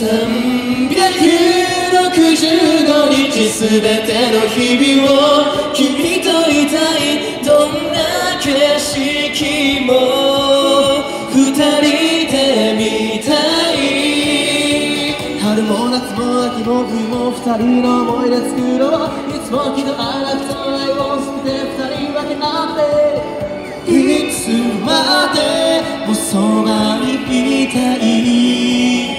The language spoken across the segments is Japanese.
365日すべての日々を君といたい。どんな景色も二人で見たい。春も夏も秋も冬も二人の思い出作ろう。いつも喜怒哀楽と愛を捨てて二人分け合って、いつまでもそばにいたい。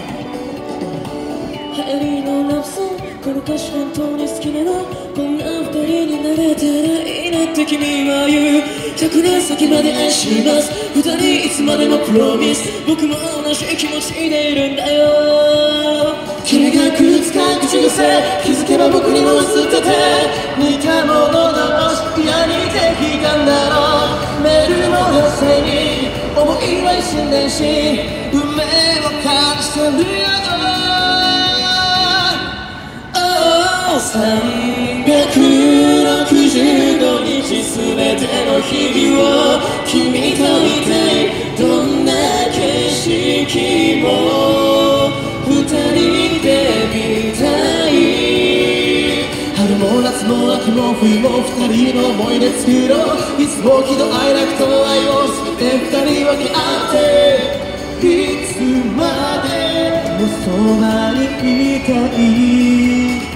流行りのラブソング、この歌詞本当に好きなの。こんな二人になれたらいいなって君は言う。100年先まで愛します。二人いつまでもプロミス。僕も同じ気持ちでいるんだよ。君がくっつか口癖、気づけば僕にも映ってて、似たもの同士嫌にできたんだろう。メールも寄せに思いは一瞬でし、運命を感じてるよ。365日すべての日々を君といたい。どんな景色も二人で見たい。春も夏も秋も冬も二人の思い出作ろう。いつも喜怒哀楽と愛をすべて二人分け合って、いつまでもそばにいたい。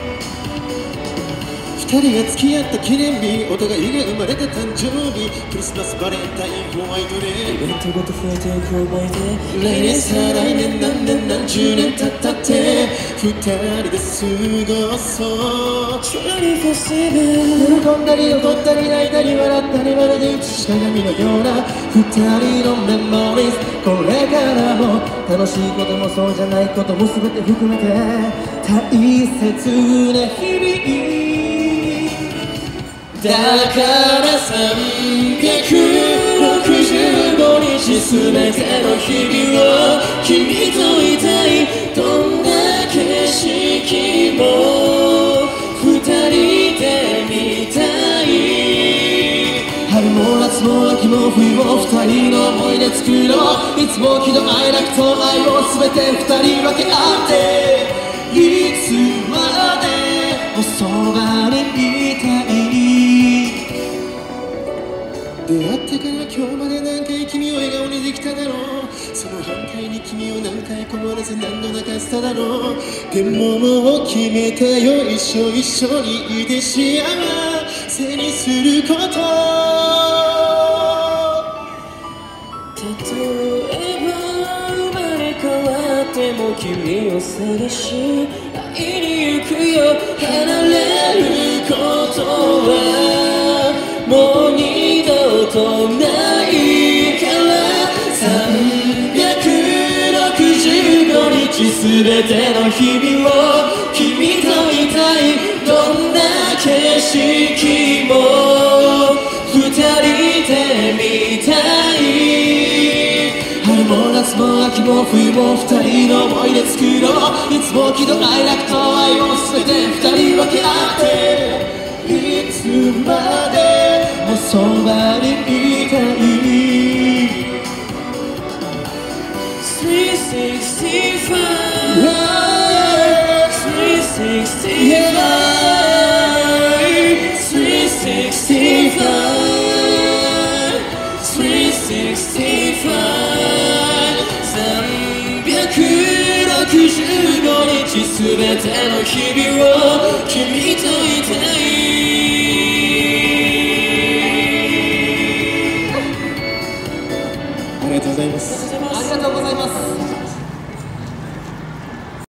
二人が付き合った記念日、お互いが生まれた誕生日、クリスマスバレンタインホワイトデー、イベントごと増えていく思い出。来年再来年何年何十年経ったって二人で過ごそう。24/7喜んだり怒ったり泣いたり笑ったり、まるで映し鏡のような二人のメモリーズ。これからも楽しいこともそうじゃないことも全て含めて大切な日々だから。365日すべての日々を君といたい。どんな景色も二人で見たい。春も夏も秋も冬も二人の思い出作ろう。いつも喜怒哀楽と愛をすべて二人分け合って、いつまでもそばにいたい。出会ってから今日まで何回君を笑顔にできただろう。その反対に君を何回困らせ何度泣かせただろう。でももう決めたよ、一緒にいて幸せにすること。例えば生まれ変わっても君を探し会いに行くよ。離れることはもう二度とないから。365日すべての日々を君といたい。どんな景色も二人で見たい。春も夏も秋も冬も二人の思い出作ろう。いつも喜怒哀楽と愛をすべて二人分け合って、いつまでもそばにいたい。365 365日すべての日々を君といたい。ありがとうございます。 ありがとうございます。